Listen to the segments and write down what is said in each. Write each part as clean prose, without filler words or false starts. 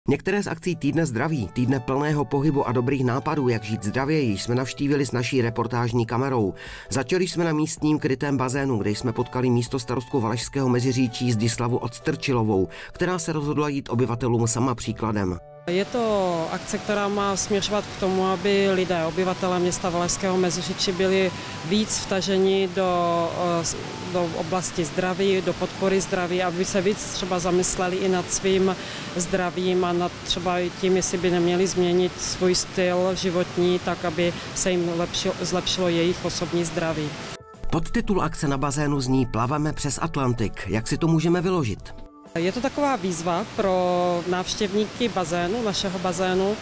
Některé z akcí Týdne zdraví, týdne plného pohybu a dobrých nápadů, jak žít zdravěji, jsme navštívili s naší reportážní kamerou. Začali jsme na místním krytém bazénu, kde jsme potkali místostarostku Valašského Meziříčí Zdislavu Odstrčilovou, která se rozhodla jít obyvatelům sama příkladem. Je to akce, která má směřovat k tomu, aby lidé, obyvatelé města Valašského Meziříčí byli víc vtaženi do oblasti zdraví, do podpory zdraví, aby se víc třeba zamysleli i nad svým zdravím a nad třeba tím, jestli by neměli změnit svůj styl životní, tak aby se jim zlepšilo jejich osobní zdraví. Podtitul akce na bazénu zní Plaveme přes Atlantik. Jak si to můžeme vyložit? Je to taková výzva pro návštěvníky bazénu, našeho bazénu.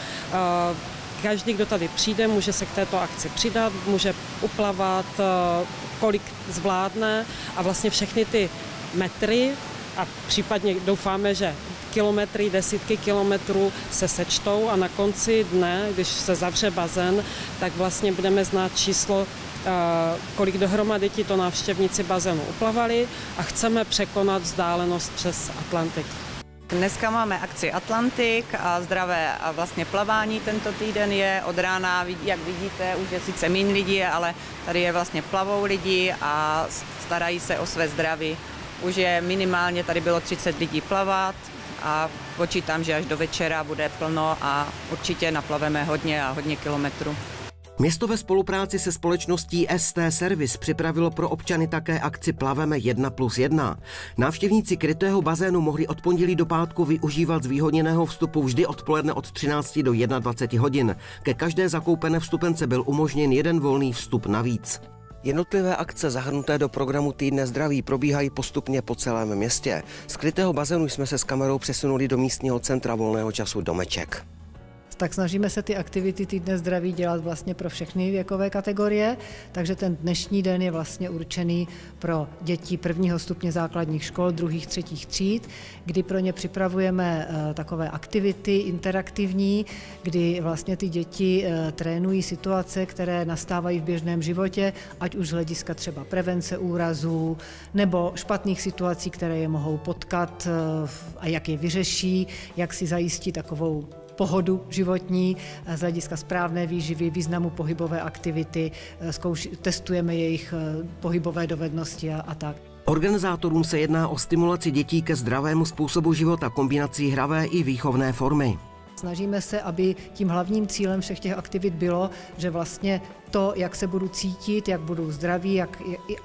Každý, kdo tady přijde, může se k této akci přidat, může uplavat, kolik zvládne a vlastně všechny ty metry a případně doufáme, že kilometry, desítky kilometrů se sečtou a na konci dne, když se zavře bazén, tak vlastně budeme znát číslo, kolik dohromady tito návštěvníci bazénu uplavali a chceme překonat vzdálenost přes Atlantik. Dneska máme akci Atlantik a zdravé a vlastně plavání tento týden je od rána, jak vidíte, už je sice méně lidí, ale tady je vlastně plavou lidi a starají se o své zdraví. Už je minimálně, tady bylo 30 lidí plavat a počítám, že až do večera bude plno a určitě naplaveme hodně a hodně kilometrů. Město ve spolupráci se společností ST Service připravilo pro občany také akci Plaveme 1+1. Návštěvníci krytého bazénu mohli od pondělí do pátku využívat zvýhodněného vstupu vždy odpoledne od 13 do 21 hodin. Ke každé zakoupené vstupence byl umožněn jeden volný vstup navíc. Jednotlivé akce zahrnuté do programu Týdne zdraví probíhají postupně po celém městě. Z krytého bazénu jsme se s kamerou přesunuli do místního centra volného času Domeček. Tak snažíme se ty aktivity Týdne zdraví dělat vlastně pro všechny věkové kategorie, takže ten dnešní den je vlastně určený pro děti prvního stupně základních škol, druhých, třetích tříd, kdy pro ně připravujeme takové aktivity interaktivní, kdy vlastně ty děti trénují situace, které nastávají v běžném životě, ať už z hlediska třeba prevence úrazů nebo špatných situací, které je mohou potkat a jak je vyřeší, jak si zajistí takovou pohodu životní z hlediska správné výživy, významu pohybové aktivity, testujeme jejich pohybové dovednosti a tak. Organizátorům se jedná o stimulaci dětí ke zdravému způsobu života kombinací hravé i výchovné formy. Snažíme se, aby tím hlavním cílem všech těch aktivit bylo, že vlastně to, jak se budu cítit, jak budu zdraví, jak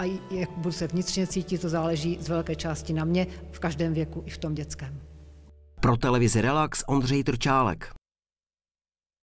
budu se vnitřně cítit, to záleží z velké části na mě, v každém věku i v tom dětském. Pro televizi Relax Ondřej Trčálek.